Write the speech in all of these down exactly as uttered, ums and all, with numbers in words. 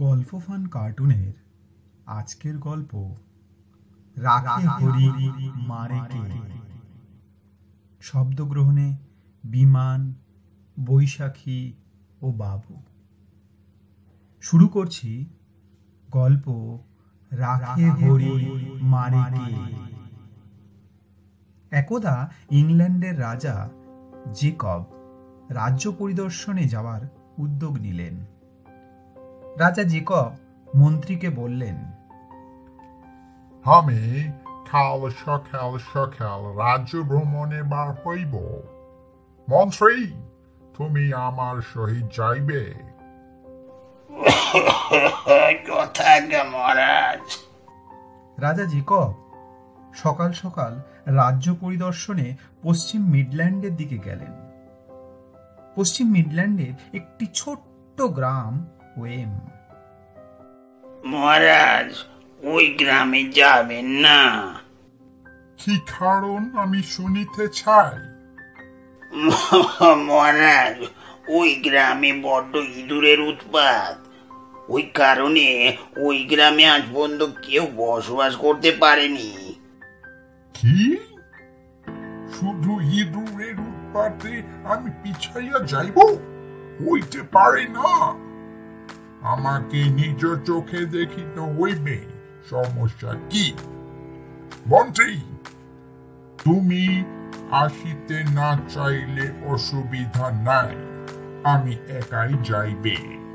গল্প ফান কার্টুনের আজকের গল্প রাখে হরি মারে কে। শব্দগ্রহণে বিমান, বৈশাখী ও বাবু। শুরু করছি গল্প রাখে হরি মারে কে। একদা ইংল্যান্ডের রাজা জেকব রাজ্য পরিদর্শনে যাওয়ার উদ্যোগ নিলেন। রাজা জেকব মন্ত্রীকে বললেন, আমি কাল সকাল সকাল রাজ্য ভ্রমণে বার হইব। মন্ত্রী, তুমি আমার সহিত যাইবে? মহারাজ। রাজা জেকব সকাল সকাল রাজ্য পরিদর্শনে পশ্চিম মিডল্যান্ডের দিকে গেলেন। পশ্চিম মিডল্যান্ডের একটি ছোট্ট গ্রাম ওয়েম। মহারাজ, ওই গ্রামে যাবেন না। কি কারণ আমি শুনিতে চাই। মহারাজ, ওই গ্রামে বড্ড ইঁদুরের উৎপাত। ওই কারণে ওই গ্রামে আজ পর্যন্ত কেউ বসবাস করতে পারেনি। কি? শুধু ইঁদুরের উৎপাতে আমি পিছাইয়া যাইব? হইতে পারে না। আমাকে নিজ চোখে দেখিতে হইবে। সমস্যা কি? মন্ত্রী, তুমি আসিতে না চাইলে অসুবিধা নাই, আমি একাই যাইবে।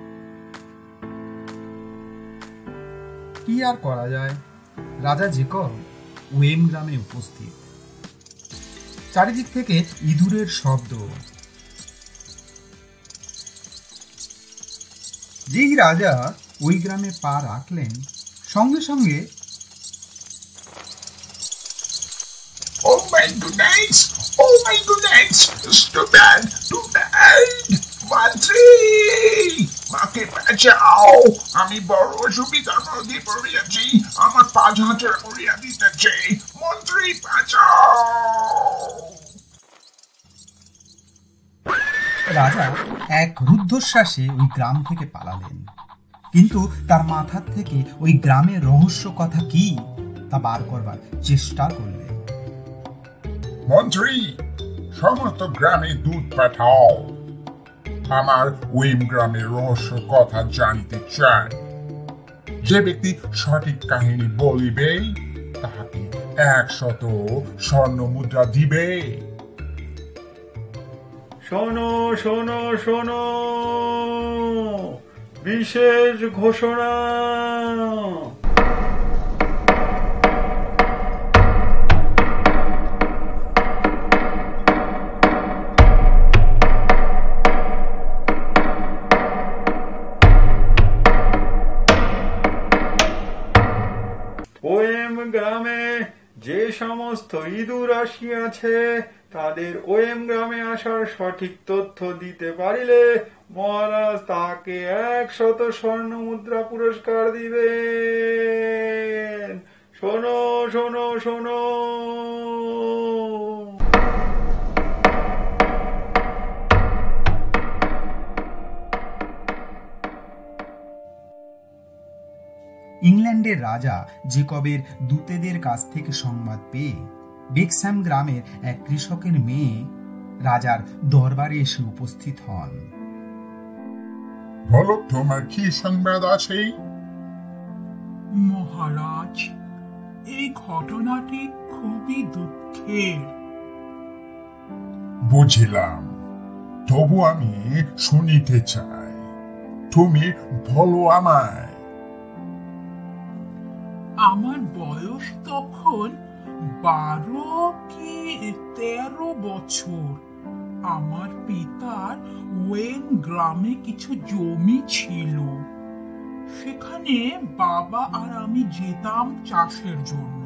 কি আর করা যায়, রাজা জেকব ওয়েম গ্রামে উপস্থিত। চারিদিক থেকে ইঁদুরের শব্দ। যেই রাজা ওই গ্রামে পা রাখলেন, সঙ্গে সঙ্গে Oh my goodness! Oh my goodness! It's too bad! Too bad! মন্ত্রী, মাকে বাঁচাও! আমি বড় অসুবিধার মধ্যে পড়িয়াছি। আমার পা ঝাঁঝরা করিয়া দিতেছে। মন্ত্রী, বাঁচাও! রাজা এক রুদ্ধশ্বাসে ওই গ্রাম থেকে পালালেন। কিন্তু তার মাথার থেকে ওই গ্রামের রহস্য কথা কি তা বার করবার চেষ্টা করলেন। মন্ত্রী, সমস্ত গ্রামে দুধ পাঠাও। আমার ওয়েম গ্রামের রহস্য কথা জানিতে চাই। যে ব্যক্তি সঠিক কাহিনী বলিবে তাহাকে একশত স্বর্ণ মুদ্রা দিবে। শোনো শোনো শোনো, বিশেষ ঘোষণা। ওয়েম গ্রামে যে সমস্ত ইঁদুর আসিয়াছে, তাদের ওয়েম গ্রামে আসার সঠিক তথ্য দিতে পারিলে মহারাজ তাকে একশত স্বর্ণ মুদ্রা পুরস্কার দিবেন। শোনো শোনো শোনো। ইংল্যান্ডের রাজা জেকবের দূতেদের কাছ থেকে সংবাদ পেয়ে বেকস্যাম গ্রামের এক কৃষকের মেয়ে রাজার দরবারে এসে উপস্থিত হন। বলো, তোমার কি সংবাদ আছে? মহারাজ, এই ঘটনাটি খুবই দুঃখের। বুঝিলাম, তবু আমি শুনিতে চাই। তুমি বলো আমায়। আমার বয়স তখন বারো কি তেরো বছর। আমার পিতার ওয়েন গ্রামে কিছু জমি ছিল। সেখানে বাবা আর আমি যেতাম চাষের জন্য।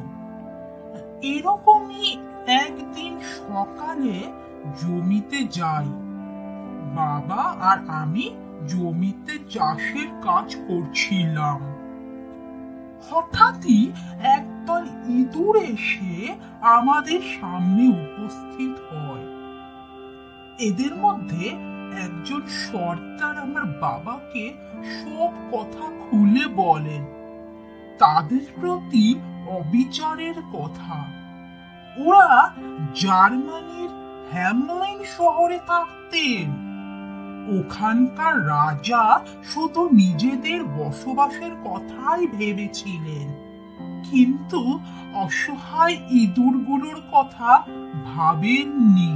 এরকমই একদিন সকালে জমিতে যাই। বাবা আর আমি জমিতে চাষের কাজ করছিলাম। হঠাৎই একদল ইঁদুর এসে আমাদের সামনে উপস্থিত হয়। এদের মধ্যে একজন সর্দার আমার বাবাকে সব কথা খুলে বলেন, তাদের প্রতি অবিচারের কথা। ওরা জার্মানির হ্যামলাইন শহরে থাকতেন। ওখানকার রাজা শুধু নিজেদের বসবাসের কথাই ভেবেছিলেন, কিন্তু অসহায় ইঁদুরগুলোর কথা ভাবেননি।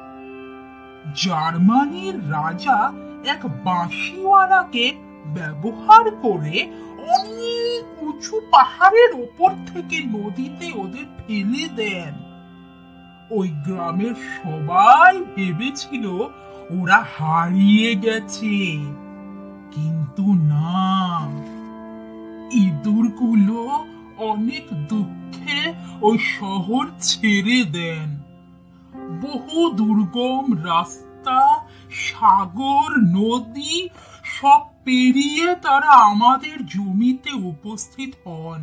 জার্মানির রাজা এক বাঁশিওয়ালাকে ব্যবহার করে অনেক উঁচু পাহাড়ের ওপর থেকে নদীতে ওদের ফেলে দেন। ওই গ্রামের সবাই ভেবেছিল ওরা হারিয়ে গেছে, কিন্তু না, ইঁদুরগুলো অনেক দুঃখে ওই শহর ছেড়ে দেন। বহু দুর্গম রাস্তা, সাগর, নদী সব পেরিয়ে তারা আমাদের জমিতে উপস্থিত হন।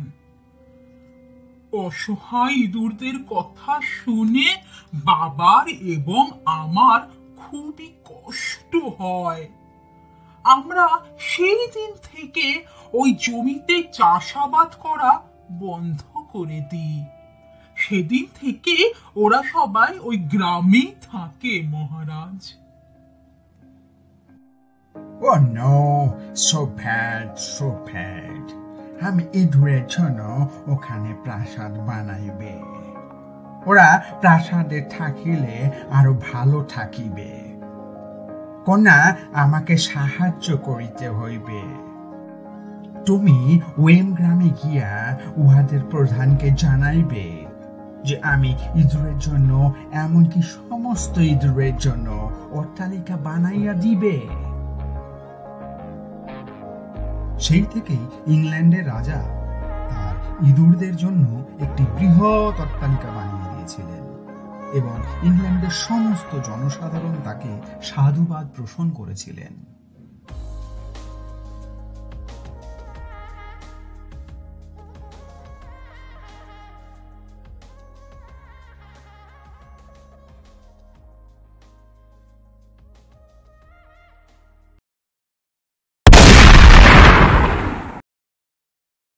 অসহায় ইঁদুরদের কথা শুনে বাবার এবং আমার খুবই কষ্ট হয়। আমরা সেই দিন থেকে ওই জমিতে চাষাবাদ করা বন্ধ করে দিই। সেদিন থেকে ওরা সবাই ওই গ্রামেই থাকে মহারাজ। Oh no, so bad, so bad. আমি ইঁদুরের জন্য ওখানে প্রাসাদ বানাইবে। ওরা প্রাসাদে থাকিলে আরো ভালো থাকিবে। কন্যা, আমাকে সাহায্য করিতে হইবে। তুমি ওয়েম গ্রামে গিয়া উহাদের প্রধানকে জানাইবে যে আমি ইঁদুরের জন্য, এমনকি সমস্ত ইঁদুরের জন্য অট্টালিকা বানাইয়া দিবে। সেই থেকেই ইংল্যান্ডের রাজা তার ইঁদুরদের জন্য একটি বৃহৎ অট্টালিকা বানিয়ে দিয়েছিলেন এবং ইংল্যান্ডের সমস্ত জনসাধারণ তাকে সাধুবাদ পোষণ করেছিলেন।